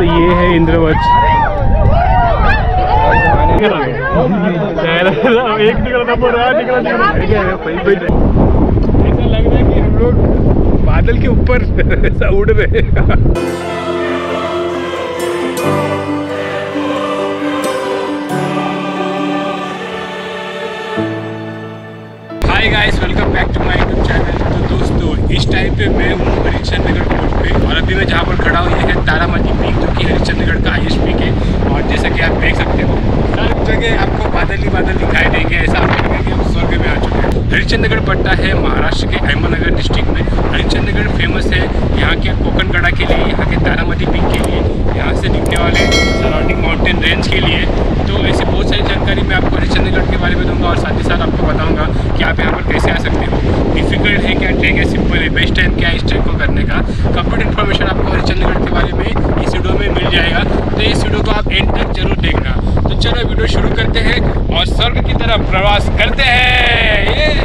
ये है इंद्रवंश। एक निकलना पड़ रहा है, ऐसा लग रहा है कि हम लोग बादल के ऊपर ऐसा उड़ रहे हैं। Hi guys, welcome back to my YouTube channel. तो दोस्तों, इस टाइम पे मैं हूँ हरिश्चंद्रगढ़ पोर्ट पे, और अभी मैं जहाँ पर खड़ा हूँ ये है तारामती पीक, जो कि हरिश्चंद्रगढ़ का हाईएस्ट पीक है। और जैसा कि आप देख सकते हो, हर जगह आपको बादल ही बादल दिखाई देंगे। ऐसा आपको लगेगा कि हम स्वर्ग में आ चुके हैं। हरिश्चंद्रगढ़ पड़ता है महाराष्ट्र के अहमदनगर डिस्ट्रिक्ट में। हरिश्चंद्रगढ़ फेमस है यहाँ के कोकन कड़ा के लिए, यहाँ के तारामती पीक के लिए, यहाँ से दिखने वाले सराउंडिंग माउंटेन रेंज के लिए। तो ऐसी बहुत सारी जानकारी मैं आपको हरिश्चंद्रगढ़ के बारे में दूंगा, और साथ ही साथ आपको बताऊंगा कि आप यहाँ पर कैसे आ सकते हो। डिफिकल्ट है क्या ट्रैक है, सिंपल है, बेस्ट टाइम क्या है इस ट्रैक को करने का। कंप्लीट इन्फॉर्मेशन आपको हरिश्चंद्रगढ़ के बारे में इस वीडियो में मिल जाएगा। तो इस वीडियो को आप एंड तक जरूर देखना। तो चलो वीडियो शुरू करते हैं और स्वर्ग की तरफ प्रवास करते हैं।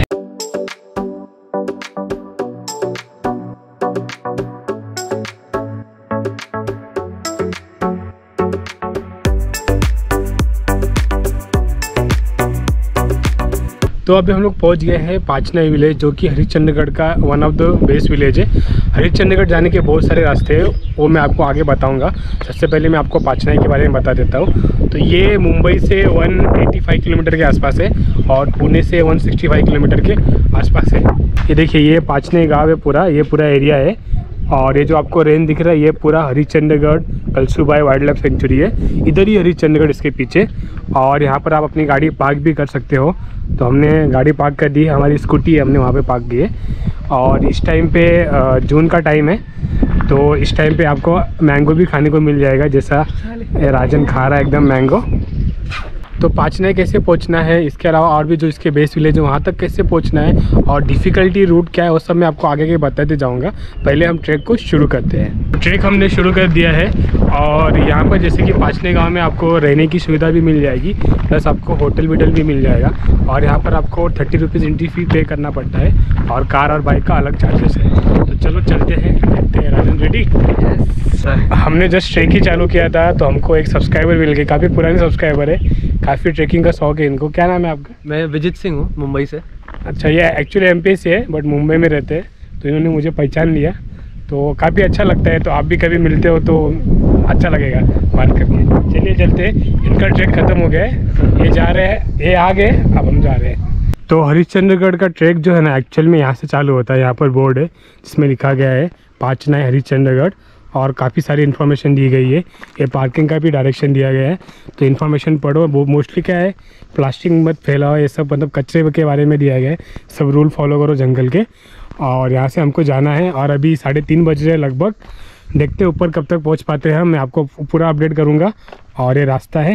तो अभी हम लोग पहुंच गए हैं पाचनाई विलेज, जो कि हरिश्चंद्रगढ़ का one of the best village है। हरिश्चंद्रगढ़ जाने के बहुत सारे रास्ते हैं, वो मैं आपको आगे बताऊंगा। सबसे पहले मैं आपको पाचनाई के बारे में बता देता हूँ। तो ये मुंबई से 185 किलोमीटर के आसपास है, और पुणे से 165 किलोमीटर के आसपास है। ये देखिए, ये पाचनाई गाँव है पूरा, ये पूरा एरिया है। और ये जो आपको रेंज दिख रहा है, ये पूरा Harishchandragad Kalsubai wildlife sanctuary है। इधर ही हरिश्चंद्रगढ़ इसके पीछे, और यहाँ पर आप अपनी गाड़ी पार्क भी कर सकते हो। तो हमने गाड़ी पार्क कर दी, हमारी स्कूटी हमने वहाँ पे पार्क की है। और इस टाइम पे जून का टाइम है, तो इस टाइम पे आपको मैंगो भी खाने को मिल जाएगा, जैसा राजन खा रहा है एकदम मैंगो। तो पाचनाई कैसे पहुंचना है, इसके अलावा और भी जो इसके बेस विलेज है वहाँ तक कैसे पहुंचना है, और डिफ़िकल्टी रूट क्या है, वो सब मैं आपको आगे के बताते जाऊंगा। पहले हम ट्रैक को शुरू करते हैं। ट्रैक हमने शुरू कर दिया है, और यहाँ पर जैसे कि पाचनाई गांव में आपको रहने की सुविधा भी मिल जाएगी, प्लस आपको होटल वोटल भी मिल जाएगा। और यहाँ पर आपको 30 रुपीज़ एंट्री फी पे करना पड़ता है, और कार और बाइक का अलग चार्जेस है। तो चलो चलते हैं, देखते हैं। राजन रेडी? हमने जस्ट ट्रैक ही चालू किया था, तो हमको एक सब्सक्राइबर मिल गए, काफ़ी पुराने सब्सक्राइबर है, काफ़ी ट्रैकिंग का शौक है इनको। क्या नाम है आपका? मैं विजित सिंह हूँ, मुंबई से। अच्छा, ये एक्चुअली एमपी से है, बट मुंबई में रहते हैं, तो इन्होंने मुझे पहचान लिया। तो काफ़ी अच्छा लगता है, तो आप भी कभी मिलते हो तो अच्छा लगेगा बात करके। चलिए चलते हैं, इनका ट्रैक ख़त्म हो गया है, ये जा रहे हैं, ये आ गए, अब हम जा रहे हैं। तो हरिश्चंद्रगढ़ का ट्रैक जो है ना, एक्चुअल में यहाँ से चालू होता है। यहाँ पर बोर्ड है जिसमें लिखा गया है पाचनाई हरिश्चंद्रगढ़, और काफ़ी सारी इन्फॉर्मेशन दी गई है। ये पार्किंग का भी डायरेक्शन दिया गया है, तो इन्फॉर्मेशन पढ़ो। वो मोस्टली क्या है, प्लास्टिक मत फैलाओ, ये सब मतलब कचरे के बारे में दिया गया है। सब रूल फॉलो करो जंगल के। और यहाँ से हमको जाना है, और अभी 3:30 बज रहे हैं लगभग। देखते हैं ऊपर कब तक पहुँच पाते हैं, मैं आपको पूरा अपडेट करूँगा। और ये रास्ता है,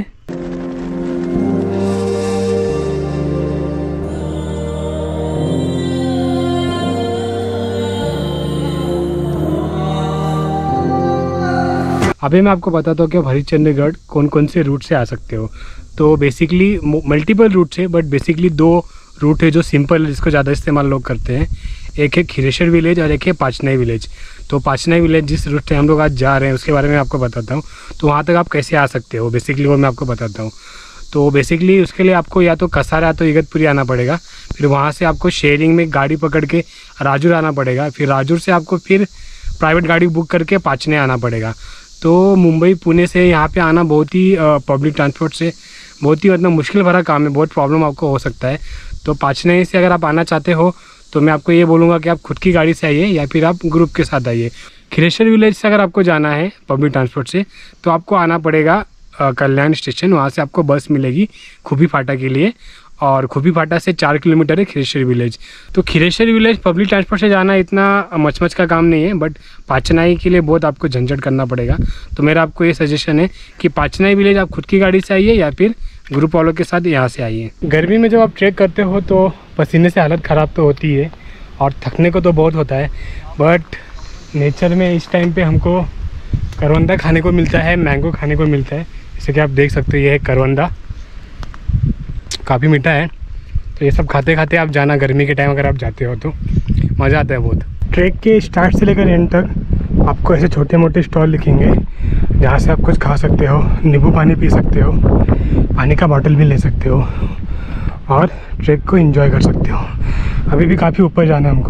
अभी मैं आपको बताता हूँ कि आप हरिश्चंद्रगढ़ कौन कौन से रूट से आ सकते हो। तो बेसिकली मल्टीपल रूट्स है, बट बेसिकली 2 रूट है जो सिंपल है, जिसको ज़्यादा इस्तेमाल लोग करते हैं। एक है खिरेश्वर विलेज और एक है पाचनाई विलेज। तो पाचनाई विलेज जिस रूट से हम लोग आज जा रहे हैं, उसके बारे में आपको बताता हूँ। तो वहाँ तक आप कैसे आ सकते हो, बेसिकली वो मैं आपको बताता हूँ। तो बेसिकली उसके लिए आपको या तो कसारा या तो इगतपुरी आना पड़ेगा, फिर वहाँ से आपको शेयरिंग में गाड़ी पकड़ के राजूर आना पड़ेगा, फिर राजूर से आपको फिर प्राइवेट गाड़ी बुक करके पाचनाई आना पड़ेगा। तो मुंबई पुणे से यहाँ पे आना बहुत ही पब्लिक ट्रांसपोर्ट से बहुत ही मतलब मुश्किल भरा काम है, बहुत प्रॉब्लम आपको हो सकता है। तो पाचनाई से अगर आप आना चाहते हो, तो मैं आपको ये बोलूँगा कि आप खुद की गाड़ी से आइए, या फिर आप ग्रुप के साथ आइए। खिरेश्वर विलेज से अगर आपको जाना है पब्लिक ट्रांसपोर्ट से, तो आपको आना पड़ेगा कल्याण स्टेशन। वहाँ से आपको बस मिलेगी खुबी फाटा के लिए, और खुबी फाटा से 4 किलोमीटर है खिरेश्वर विलेज। तो खिरेश्वर विलेज पब्लिक ट्रांसपोर्ट से जाना इतना मच का काम नहीं है, बट पाचनाई के लिए बहुत आपको झंझट करना पड़ेगा। तो मेरा आपको ये सजेशन है कि पाचनाई विलेज आप खुद की गाड़ी से आइए, या फिर ग्रुप वालों के साथ यहाँ से आइए। गर्मी में जब आप ट्रैक करते हो तो पसीने से हालत ख़राब तो होती है, और थकने को तो बहुत होता है, बट नेचर में इस टाइम पे हमको करवंदा खाने को मिलता है, मैंगो खाने को मिलता है। जैसे कि आप देख सकते हो, ये है करवंदा, काफ़ी मीठा है। तो ये सब खाते खाते आप जाना, गर्मी के टाइम अगर आप जाते हो तो मज़ा आता है बहुत। ट्रैक के स्टार्ट से लेकर एंड तक आपको ऐसे छोटे मोटे स्टॉल दिखेंगे, जहाँ से आप कुछ खा सकते हो, नींबू पानी पी सकते हो, पानी का बॉटल भी ले सकते हो और ट्रैक को एंजॉय कर सकते हो। अभी भी काफ़ी ऊपर जाना है हमको।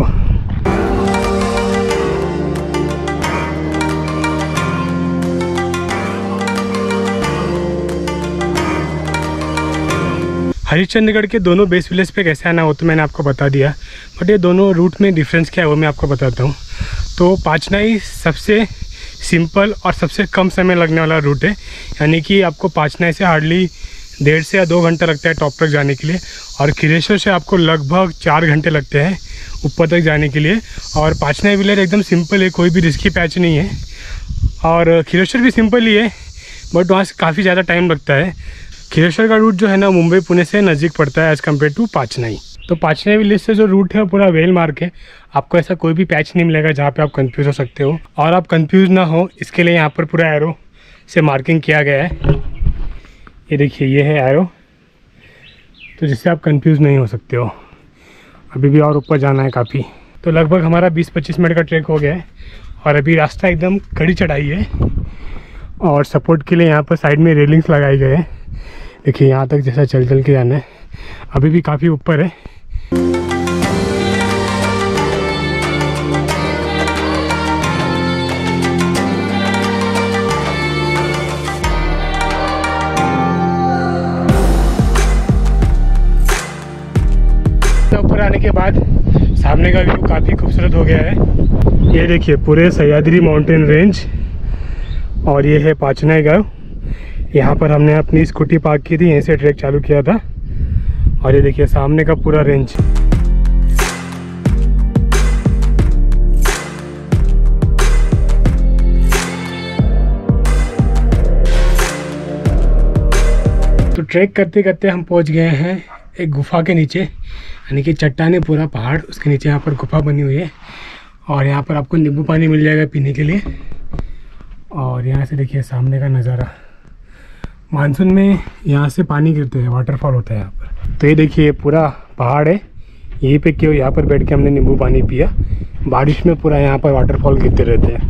हरिश्चंद्रगढ़ के दोनों बेस विलेज पे कैसे आना हो तो मैंने आपको बता दिया, बट ये दोनों रूट में डिफरेंस क्या है वो मैं आपको बताता हूँ। तो पाचनाई सबसे सिंपल और सबसे कम समय लगने वाला रूट है, यानी कि आपको पाचनाई से हार्डली 1.5 से या 2 घंटा लगता है टॉप तक जाने के लिए, और खिरेश्वर से आपको लगभग 4 घंटे लगते हैं ऊपर तक जाने के लिए। और पाचनाई विलेज एकदम सिंपल है, कोई भी रिस्की पैच नहीं है, और खिरेश्वर भी सिंपल ही है, बट वहाँ से काफ़ी ज़्यादा टाइम लगता है। खिरेश्वर का रूट जो है ना मुंबई पुणे से नज़दीक पड़ता है एज़ कम्पेयर टू पाचनाई। तो पाचनाई विलेज से जो रूट है वो पूरा वेल मार्क है, आपको ऐसा कोई भी पैच नहीं मिलेगा जहाँ पे आप कंफ्यूज हो सकते हो। और आप कंफ्यूज ना हो इसके लिए यहाँ पर पूरा एरो से मार्किंग किया गया है, ये देखिए ये है एरो, तो जिससे आप कंफ्यूज नहीं हो सकते हो। अभी भी और ऊपर जाना है काफ़ी, तो लगभग हमारा 20-25 मिनट का ट्रैक हो गया है, और अभी रास्ता एकदम कड़ी चढ़ाई है, और सपोर्ट के लिए यहाँ पर साइड में रेलिंग्स लगाई गए हैं। देखिए यहाँ तक जैसा चल के जाना है, अभी भी काफ़ी ऊपर है। ऊपर आने के बाद सामने का व्यू काफ़ी खूबसूरत हो गया है। ये देखिए पूरे सह्याद्री माउंटेन रेंज, और ये है पाचनाई गाँव। यहाँ पर हमने अपनी स्कूटी पार्क की थी, यहीं से ट्रैक चालू किया था, और ये देखिए सामने का पूरा रेंज। तो ट्रैक करते करते हम पहुँच गए हैं एक गुफा के नीचे, यानी कि चट्टाने पूरा पहाड़, उसके नीचे यहाँ पर गुफा बनी हुई है, और यहाँ पर आपको नींबू पानी मिल जाएगा पीने के लिए। और यहाँ से देखिए सामने का नज़ारा, मानसून में यहाँ से पानी गिरते हैं, वाटरफॉल होता है यहाँ पर। तो ये देखिए पूरा पहाड़ है, यहीं पे क्यों यहाँ पर बैठ के हमने नींबू पानी पिया। बारिश में पूरा यहाँ पर वाटरफॉल गिरते रहते हैं।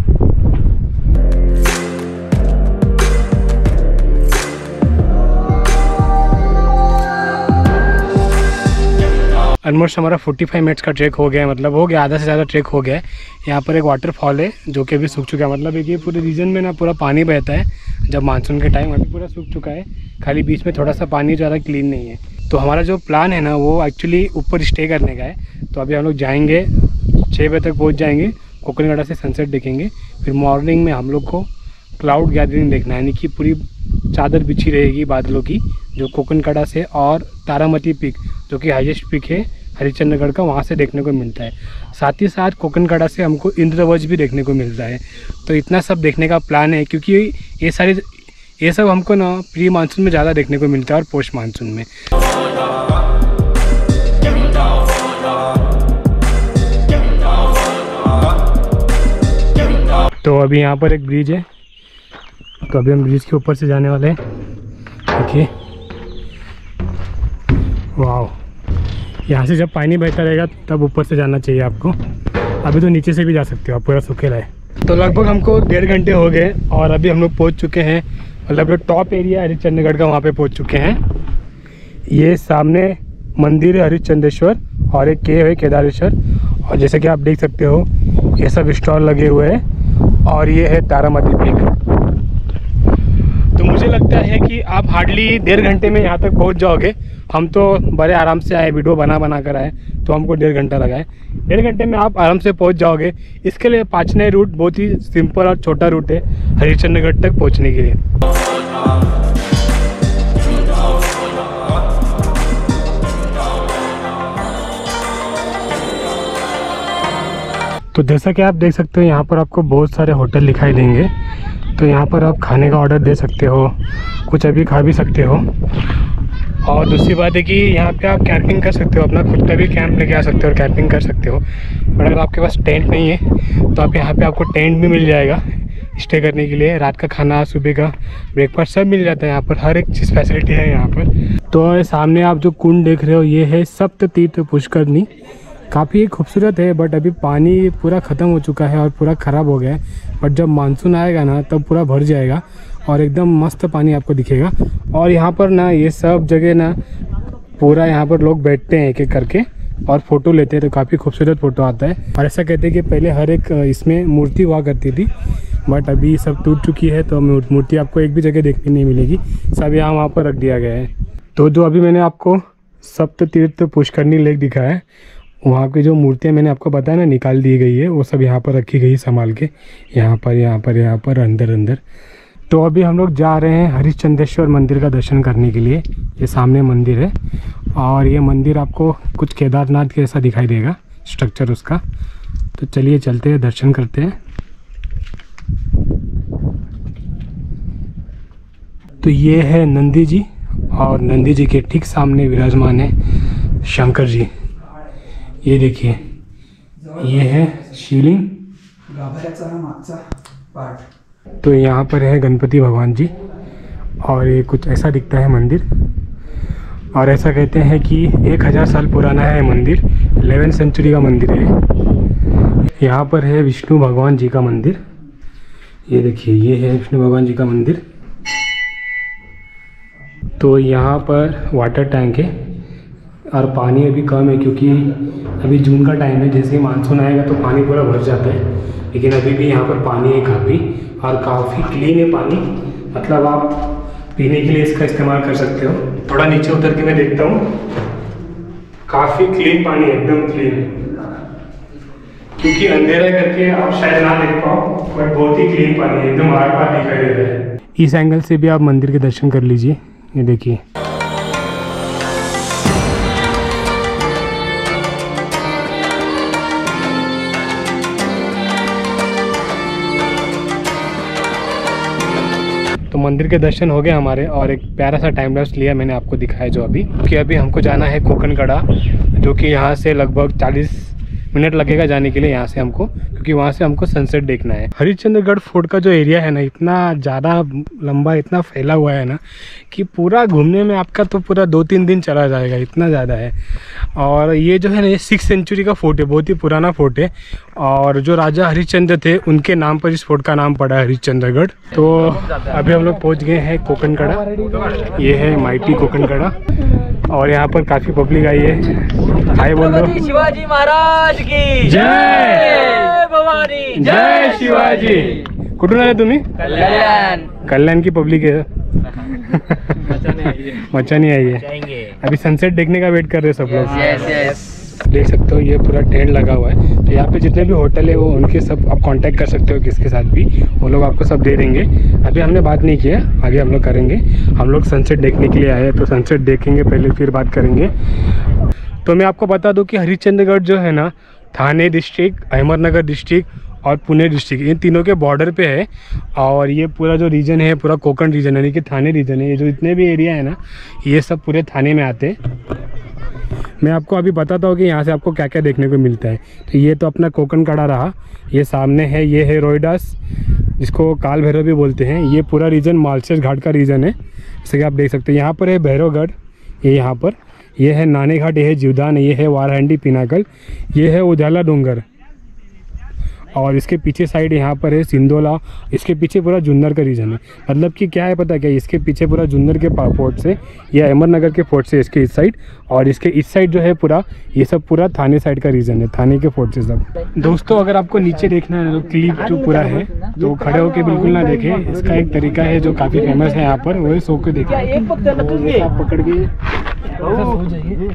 ऑलमोस्ट हमारा 45 मिनट्स का ट्रैक हो गया है, मतलब हो गया, आधा से ज़्यादा ट्रैक हो गया है। यहाँ पर एक वाटरफॉल है जो कि अभी सूख चुका है, मतलब एक ये पूरे रीजन में ना पूरा पानी बहता है जब मानसून के टाइम, अभी पूरा सूख चुका है, खाली बीच में थोड़ा सा पानी ज़्यादा क्लीन नहीं है। तो हमारा जो प्लान है ना वो एक्चुअली ऊपर स्टे करने का है। तो अभी हम लोग जाएंगे, 6 बजे तक पहुँच जाएंगे, कोकनगढ़ा से सनसेट देखेंगे, फिर मॉर्निंग में हम लोग को क्लाउड गैदरिंग देखना है, यानी कि पूरी चादर बिछी रहेगी बादलों की, जो कोकनगढ़ा से और तारामती पीक जो कि हाईएस्ट पीक है हरिश्चंद्रगढ़ का, वहाँ से देखने को मिलता है। साथ ही साथ कोकनगढ़ा से हमको इंद्रवंश भी देखने को मिलता है। तो इतना सब देखने का प्लान है, क्योंकि ये सब हमको ना प्री मानसून में ज़्यादा देखने को मिलता है और पोस्ट मानसून में। तो अभी यहाँ पर एक ब्रिज है, तो अभी हम ब्रिज के ऊपर से जाने वाले हैं। देखिए वाह, यहाँ से जब पानी बहता रहेगा तब ऊपर से जाना चाहिए आपको, अभी तो नीचे से भी जा सकते हो आप, पूरा सूखेला है। तो लगभग हमको 1.5 घंटे हो गए और अभी हम लोग पहुँच चुके हैं, मतलब जो टॉप एरिया हरिश्चंद्रगढ़ का वहाँ पे पहुँच चुके हैं। ये सामने मंदिर है हरिश्चंद्रेश्वर और एक केव है केदारेश्वर, और जैसे कि आप देख सकते हो ये सब स्टॉल लगे हुए हैं, और ये है तारामती पीक। तो मुझे लगता है कि आप हार्डली 1.5 घंटे में यहाँ तक पहुँच जाओगे। हम तो बड़े आराम से आए, वीडियो बना कर आए, तो हमको 1.5 घंटा लगा है। 1.5 घंटे में आप आराम से पहुँच जाओगे। इसके लिए पाचनाई रूट बहुत ही सिंपल और छोटा रूट है हरिश्चंद्रगढ़ तक पहुँचने के लिए। तो जैसा कि आप देख सकते हो यहाँ पर आपको बहुत सारे होटल दिखाई देंगे, तो यहाँ पर आप खाने का ऑर्डर दे सकते हो, कुछ अभी खा भी सकते हो। और दूसरी बात है कि यहाँ पे आप कैंपिंग कर सकते हो, अपना खुद का भी कैंप लेके आ सकते हो और कैंपिंग कर सकते हो। बट अगर आपके पास टेंट नहीं है तो आप यहाँ पे आपको टेंट भी मिल जाएगा स्टे करने के लिए। रात का खाना, सुबह का ब्रेकफास्ट सब मिल जाता है यहाँ पर, हर एक चीज़ फैसिलिटी है यहाँ पर। तो सामने आप जो कुंड देख रहे हो ये है सप्त तीर्थ पुष्करनी, काफ़ी खूबसूरत है, बट अभी पानी पूरा ख़त्म हो चुका है और पूरा ख़राब हो गया है। बट जब मानसून आएगा ना तब पूरा भर जाएगा और एकदम मस्त पानी आपको दिखेगा। और यहाँ पर ना ये सब जगह ना पूरा यहाँ पर लोग बैठते हैं एक एक करके और फ़ोटो लेते हैं, तो काफ़ी खूबसूरत फ़ोटो आता है। और ऐसा कहते हैं कि पहले हर एक इसमें मूर्ति हुआ करती थी, बट अभी सब टूट चुकी है, तो मूर्ति आपको एक भी जगह देखने नहीं मिलेगी, सब यहाँ वहाँ पर रख दिया गया है। तो जो अभी मैंने आपको सप्त तीर्थ पुष्करनी लेक दिखाया है, वहाँ की जो मूर्तियाँ मैंने आपको बताया ना निकाल दी गई है, वो सब यहाँ पर रखी गई संभाल के, यहाँ पर अंदर। तो अभी हम लोग जा रहे हैं हरिश्चंद्रेश्वर मंदिर का दर्शन करने के लिए। ये सामने मंदिर है और ये मंदिर आपको कुछ केदारनाथ के जैसा दिखाई देगा स्ट्रक्चर उसका। तो चलिए चलते हैं, दर्शन करते हैं। तो ये है नंदी जी और नंदी जी के ठीक सामने विराजमान है शंकर जी। ये देखिए, ये है शिवलिंग। तो यहाँ पर है गणपति भगवान जी और ये कुछ ऐसा दिखता है मंदिर। और ऐसा कहते हैं कि 1000 साल पुराना है मंदिर, 11वीं सेंचुरी का मंदिर है। यहाँ पर है विष्णु भगवान जी का मंदिर। ये देखिए, ये है विष्णु भगवान जी का मंदिर। तो यहाँ पर वाटर टैंक है और पानी अभी कम है क्योंकि अभी जून का टाइम है। जैसे ही मानसून आएगा तो पानी पूरा भर जाता है, लेकिन अभी भी यहाँ पर पानी है काफ़ी, और काफ़ी क्लीन है पानी। मतलब आप पीने के लिए इसका इस्तेमाल कर सकते हो। थोड़ा नीचे उतर के मैं देखता हूँ, काफ़ी क्लीन पानी है, एकदम क्लीन। क्योंकि अंधेरा करके आप शायद ना देख पाओ, बट बहुत ही क्लीन पानी है, एकदम आर पार दिखाई दे रहा है। इस एंगल से भी आप मंदिर के दर्शन कर लीजिए। ये देखिए, तो मंदिर के दर्शन हो गए हमारे और एक प्यारा सा टाइम लैप्स लिया मैंने आपको दिखाया जो अभी, कि अभी हमको जाना है कोकनकड़ा, जो कि यहाँ से लगभग 40 मिनट लगेगा जाने के लिए यहाँ से हमको, क्योंकि वहाँ से हमको सनसेट देखना है। हरिश्चंद्रगढ़ फोर्ट का जो एरिया है ना, इतना ज़्यादा लंबा, इतना फैला हुआ है ना कि पूरा घूमने में आपका तो पूरा 2-3 दिन चला जाएगा, इतना ज़्यादा है। और ये जो है ना, ये 6th सेंचुरी का फोर्ट है, बहुत ही पुराना फोर्ट है। और जो राजा हरिश्चंद्र थे उनके नाम पर इस फोर्ट का नाम पड़ा है हरिश्चंद्रगढ़। तो अभी हम लोग पहुँच गए हैं कोकनकड़ा। ये है माइटी कोकनकड़ा और यहाँ पर काफ़ी पब्लिक आई है। हाय बोल दो। शिवाजी महाराज की जय, भवानी जय शिवाजी। कुठून आले तुम्ही? कल्याण की पब्लिक है। मचाने आई है। अभी सनसेट देखने का वेट कर रहे हैं सब लोग। देख सकते हो ये पूरा टेंट लगा हुआ है। तो यहाँ पे जितने भी होटल है वो उनके सब आप कांटेक्ट कर सकते हो, किसके साथ भी, वो लोग आपको सब दे देंगे। अभी हमने बात नहीं किया, आगे हम लोग करेंगे। हम लोग सनसेट देखने के लिए आए हैं, तो सनसेट देखेंगे पहले, फिर बात करेंगे। तो मैं आपको बता दूं कि हरिश्चंद्रगढ़ जो है ना, थाने डिस्ट्रिक्ट, अहमदनगर डिस्ट्रिक्ट और पुणे डिस्ट्रिक्ट, इन तीनों के बॉर्डर पे है। और ये पूरा जो रीजन है, पूरा कोकण रीजन, यानी कि थाने रीजन है। ये जो इतने भी एरिया है ना, ये सब पूरे थाने में आते हैं। मैं आपको अभी बताता हूँ कि यहाँ से आपको क्या क्या देखने को मिलता है। तो ये तो अपना कोकनकड़ा रहा, ये सामने है, ये है रोहिदास, जिसको काल भैरव भी बोलते हैं। ये पूरा रीजन मालशेज घाट का रीजन है, जैसे कि आप देख सकते हैं। यहाँ पर है भैरवगढ़, ये यहाँ पर, ये है नाने घाट, ये है जीवदान, ये है वारहंडी पिनाकल, ये है उजाला डोंगर। और इसके पीछे साइड यहाँ पर है सिंदोला। इसके पीछे पूरा जुन्नर का रीजन है। मतलब कि क्या है पता क्या, इसके पीछे पूरा जुन्नर के फोर्ट से या अहमदनगर के फोर्ट से इसके इस साइड, और इसके इस साइड जो है पूरा, ये सब पूरा थाने साइड का रीजन है, थाने के फोर्ट से सब। दोस्तों अगर आपको नीचे देखना है तो क्लिप जो पूरा है, तो खड़े होकर बिल्कुल ना देखें। इसका एक तरीका है जो काफ़ी फेमस है यहाँ पर, वही सो के देखें। आप पकड़ के सो जाइए।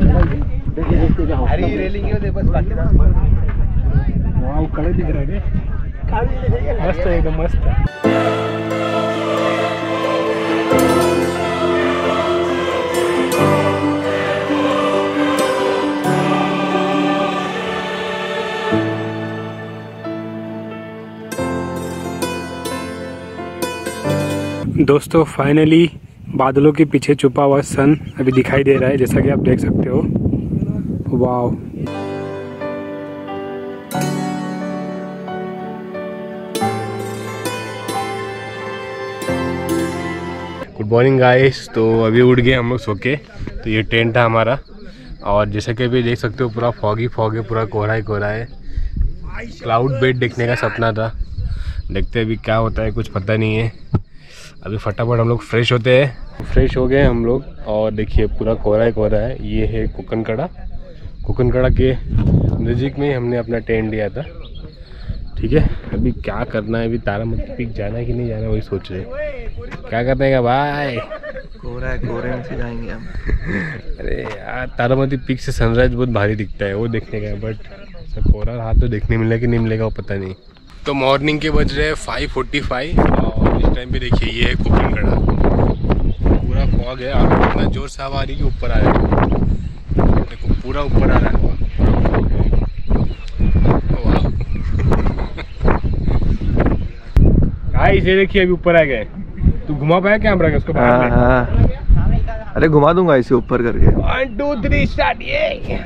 वाव, कड़े दिख रहे हैं, मस्त है, एकदम मस्त है। दोस्तों फाइनली बादलों के पीछे छुपा हुआ सन अभी दिखाई दे रहा है, जैसा कि आप देख सकते हो। Wow, good morning guys. तो अभी उठ गए हम लोग सो के। तो ये टेंट है हमारा, और जैसे कि अभी देख सकते हो पूरा फॉगी फॉग है, पूरा कोहरा ही कोहरा है। क्लाउड बेड देखने का सपना था, देखते हैं अभी क्या होता है, कुछ पता नहीं है। अभी फटाफट हम लोग फ्रेश होते हैं। फ्रेश हो गए हम लोग और देखिए पूरा कोहरा ही कोहरा है। ये है कोकनकड़ा। कोकनकड़ा के नज़दीक में ही हमने अपना टेंट लिया था। ठीक है, अभी क्या करना है, अभी तारामती पीक जाना है कि नहीं जाना वही सोच रहे हैं। क्या करते हैं भाई? कोहरा है, कोहरे में से जाएंगे हम। अरे यार तारामती पीक से सनराइज बहुत भारी दिखता है, वो देखने का है, बट सब कोहरा रहा तो देखने मिलेगा कि नहीं मिलेगा वो पता नहीं। तो मॉर्निंग के बज रहे हैं 5:45 और इस टाइम पे देखिए ये है कोकनकड़ा। पूरा फॉग है और इतना जोर से हवा आ रही है कि ऊपर आ रहा है। देखो पूरा ऊपर आ रहा है। इसे देखिए अभी ऊपर आ गए। तू घुमा पाया कैमरा का उसको बाहर में? अरे घुमा दूंगा इसे ऊपर करके। 1 2 3 स्टार्ट। ये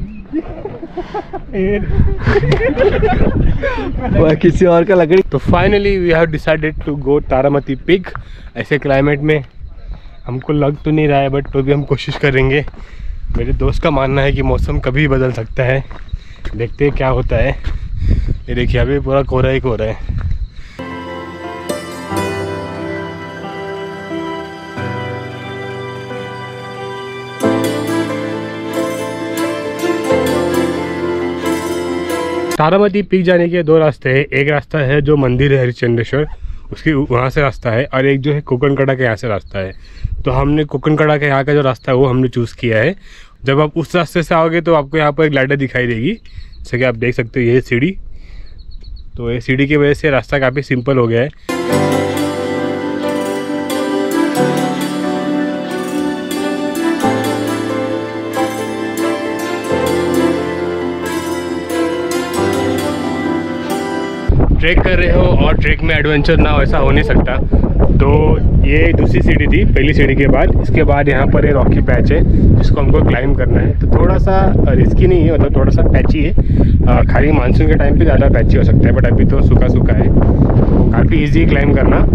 वो किसी और का लकड़ी। तो finally we have decided to go Taramati peak. ऐसे क्लाइमेट में हमको लग तो नहीं रहा है बट तो भी हम कोशिश करेंगे। मेरे दोस्त का मानना है कि मौसम कभी बदल सकता है, देखते हैं क्या होता है। ये देखिए अभी पूरा कोहरा ही कोहरा है। तारामती पीक जाने के 2 रास्ते हैं। एक रास्ता है जो मंदिर है हरिश्चंद्रेश्वर, उसके वहाँ से रास्ता है, और एक जो है कोकनकड़ा के यहाँ से रास्ता है। तो हमने कोकनकड़ा के यहाँ का जो रास्ता है वो हमने चूज़ किया है। जब आप उस रास्ते से आओगे तो आपको यहाँ पर एक लैडर दिखाई देगी, जैसे कि आप देख सकते हो ये सीढ़ी। तो ये सीढ़ी की वजह से रास्ता काफ़ी सिंपल हो गया है। ट्रैक कर रहे हो और ट्रैक में एडवेंचर ना हो ऐसा हो नहीं सकता। तो ये दूसरी सीढ़ी थी पहली सीढ़ी के बाद। इसके बाद यहाँ पर एक रॉकी पैच है जिसको हमको क्लाइंब करना है। तो थोड़ा सा रिस्की नहीं है, मतलब थोड़ा सा पैची है। खाली मानसून के टाइम पे ज़्यादा पैची हो सकता है, बट अभी तो सूखा सूखा है, तो काफ़ी ईजी क्लाइंब करना।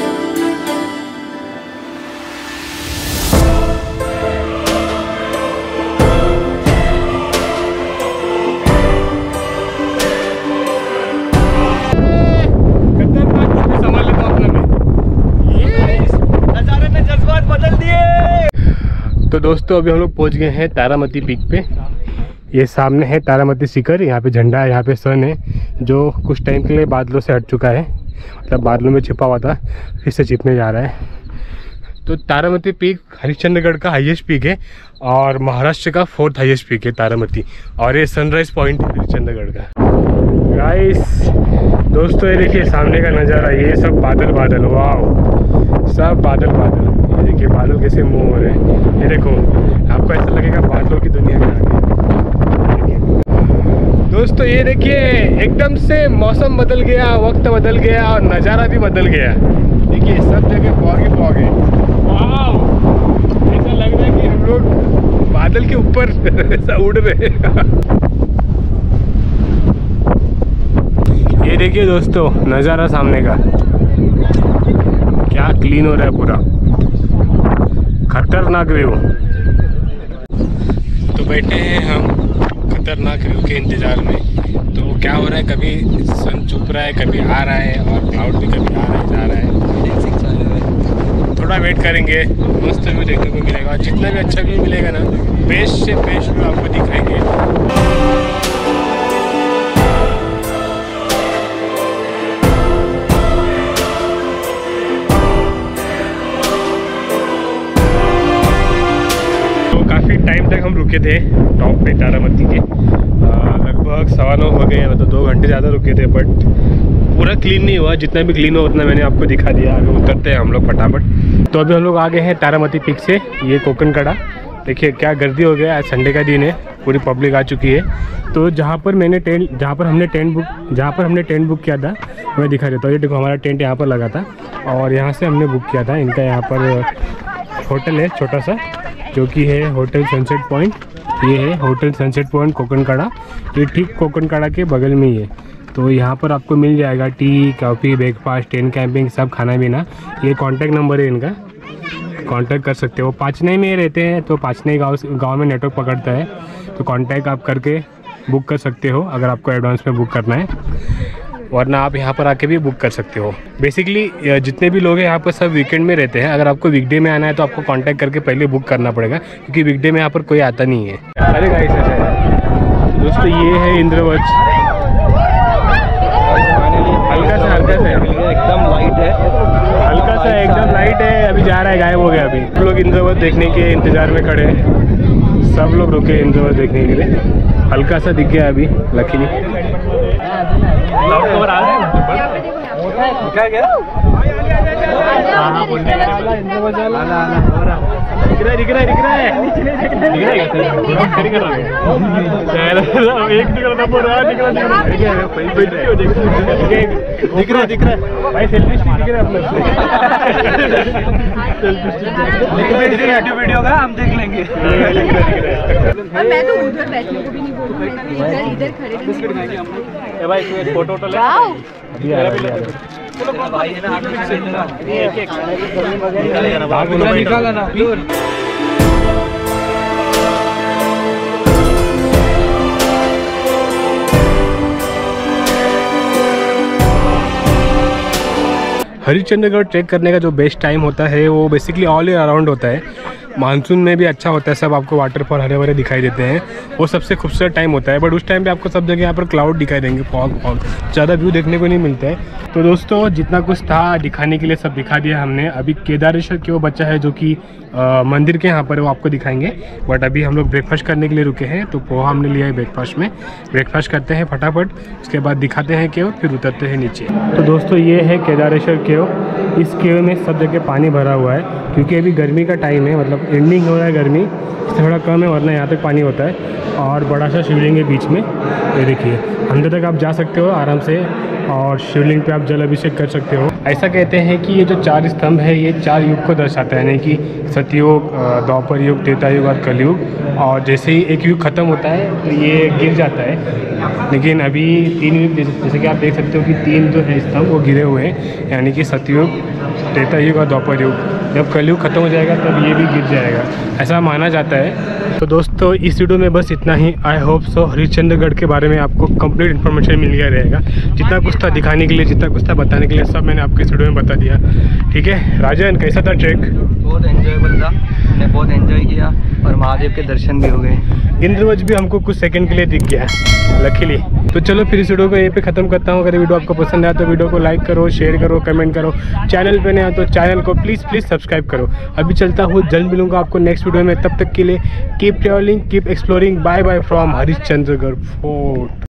तो दोस्तों अभी हम लोग पहुंच गए हैं तारामती पीक पे। ये सामने है तारामती शिखर, यहाँ पे झंडा है, यहाँ पे सन है जो कुछ टाइम के लिए बादलों से हट चुका है, मतलब बादलों में छिपा हुआ था, फिर से छिपने जा रहा है। तो तारामती पीक हरिश्चंद्रगढ़ का हाईएस्ट पीक है और महाराष्ट्र का 4th हाईएस्ट पीक है तारामती, और ये सनराइज पॉइंट है हरिश्चंद्रगढ़ का। गाइस दोस्तों ये देखिए सामने का नज़ारा, ये सब बादल बादल, वाह सब बादल बादल। ये देखिए बादल कैसे मूव हो रहे हैं, ये देखो आपको ऐसा लगेगा बादलों की दुनिया में आ गए। दोस्तों ये देखिए एकदम से मौसम बदल गया, वक्त बदल गया और नज़ारा भी बदल गया। देखिए सब जगह फॉग ही फॉग है। वाह ऐसा लग रहा है कि हम लोग बादल के ऊपर ऐसा उड़ रहे हैं। ये देखिए दोस्तों नज़ारा सामने का क्या क्लीन हो रहा है, पूरा खतरनाक व्यू। तो बैठे हैं हम खतरनाक व्यू के इंतज़ार में। तो क्या हो रहा है, कभी सन छुप रहा है, कभी आ रहा है, और क्लाउड भी कभी आ रहा है जा रहा है। थोड़ा वेट करेंगे, मस्त व्यू देखने को मिलेगा, और जितना भी अच्छा व्यू मिलेगा ना, बेस्ट से बेस्ट व्यू आपको दिखाएंगे। टाइम तक हम रुके थे टॉप पे तारामती के, लगभग 9:15 हो गए, मतलब 2 घंटे ज़्यादा रुके थे, बट पूरा क्लीन नहीं हुआ। जितना भी क्लीन हुआ उतना मैंने आपको दिखा दिया। आगे उतरते हैं हम लोग फटाफट। तो अभी हम लोग आ गए हैं तारामती पीक से, ये कोकनकड़ा। देखिए क्या गर्दी हो गया, आज संडे का दिन है, पूरी पब्लिक आ चुकी है। तो जहाँ पर हमने टेंट बुक किया था मैं दिखा देता हूँ। ये देखो हमारा टेंट यहाँ पर लगा था और यहाँ से हमने बुक किया था। इनका यहाँ पर होटल है छोटा सा, जो कि है होटल सनसेट पॉइंट। ये है होटल सनसेट पॉइंट कोकनकड़ा, ये ठीक कोकनकड़ा के बगल में ही है। तो यहाँ पर आपको मिल जाएगा tea, coffee, breakfast, tent camping, सब खाना पीना। ये कॉन्टैक्ट नंबर है इनका, कांटेक्ट कर सकते हो। पाचनई में रहते हैं तो पाचनई गांव में नेटवर्क पकड़ता है, तो कांटेक्ट आप करके बुक कर सकते हो अगर आपको एडवांस में बुक करना है। वरना आप यहाँ पर आके भी बुक कर सकते हो। बेसिकली जितने भी लोग हैं यहाँ पर सब वीकेंड में रहते हैं। अगर आपको वीकडे में आना है तो आपको कांटेक्ट करके पहले बुक करना पड़ेगा, क्योंकि वीकडे में यहाँ पर कोई आता नहीं है। अरे गाइस दोस्तों ये है इंद्रवज, हल्का सा एकदम लाइट है, हल्का सा एकदम लाइट है, अभी जा रहा है, गायब हो गया। अभी हम लोग इंद्रवत देखने के इंतजार में खड़े हैं, सब लोग रुके इंद्रवत देखने के लिए। हल्का सा दिख गया अभी लकीली। दिख रहा है भाई, सेल्फी स्टिक दिख रहा है वीडियो का, हम देख लेंगे। मैं तो उधर बैठने को भी नहीं बोलूँ, मैं तो इधर खड़े रहने भाई फोटो तो निकाला ना। हरिश्चंद्रगढ़ ट्रैक करने का जो बेस्ट टाइम होता है वो बेसिकली ऑल ईयर अराउंड होता है। मानसून में भी अच्छा होता है, सब आपको वाटरफॉल हरे भरे दिखाई देते हैं, वो सबसे खूबसूरत टाइम होता है। बट उस टाइम पे आपको सब जगह यहाँ पर क्लाउड दिखाई देंगे, फॉग ज़्यादा व्यू देखने को नहीं मिलता है। तो दोस्तों जितना कुछ था दिखाने के लिए सब दिखा दिया हमने। अभी केदारेश्वर की वो बच्चा है जो कि मंदिर के यहाँ पर, वो आपको दिखाएंगे। बट अभी हम लोग ब्रेकफास्ट करने के लिए रुके हैं, तो पोहा हमने लिया है ब्रेकफास्ट में। ब्रेकफास्ट करते हैं फटाफट, उसके बाद दिखाते हैं केव, फिर उतरते हैं नीचे। तो दोस्तों ये है केदारेश्वर केव। इस केव में सब जगह पानी भरा हुआ है, क्योंकि अभी गर्मी का टाइम है, मतलब एंडिंग हो रहा है गर्मी, इससे थोड़ा कम है, वरना यहाँ तक पानी होता है। और बड़ा सा शिवलिंग है बीच में, ये देखिए, अंदर तक आप जा सकते हो आराम से, और शिवलिंग पे आप जल अभिषेक कर सकते हो। ऐसा कहते हैं कि ये जो 4 स्तंभ है ये 4 युग को दर्शाता है, यानी कि सतयुग, द्वापर युग, त्रेता युग और कलयुग। और जैसे ही एक युग ख़त्म होता है तो ये गिर जाता है, लेकिन अभी 3 युग जैसे कि आप देख सकते हो कि 3 जो है स्तंभ वो गिरे हुए हैं, यानी कि सतयुग, त्रेता युग और द्वापर युग। जब कलयुग ख़त्म हो जाएगा तब ये भी गिर जाएगा, ऐसा माना जाता है। तो दोस्तों इस वीडियो में बस इतना ही। आई होप सो हरिश्चंद्रगढ़ के बारे में आपको कंप्लीट इन्फॉर्मेशन मिल गया रहेगा। जितना कुछ था दिखाने के लिए, जितना कुछ था बताने के लिए, सब मैंने आपको इस वीडियो में बता दिया। ठीक है राजन, कैसा था ट्रैक? बहुत एंजॉयबल था, हमने बहुत एंजॉय किया और महादेव के दर्शन भी हो गए। इंद्रवज भी हमको कुछ सेकंड के लिए दिख गया लकीली। तो चलो फिर इस वीडियो को यहीं पे ख़त्म करता हूँ। अगर वीडियो आपको पसंद आया तो वीडियो को लाइक करो, शेयर करो, कमेंट करो। चैनल पे नया तो चैनल को प्लीज़ सब्सक्राइब करो। अभी चलता हूँ, जल्द मिलूंगा आपको नेक्स्ट वीडियो में। तब तक के लिए keep travelling, keep exploring. Bye bye from Harishchandragad fort.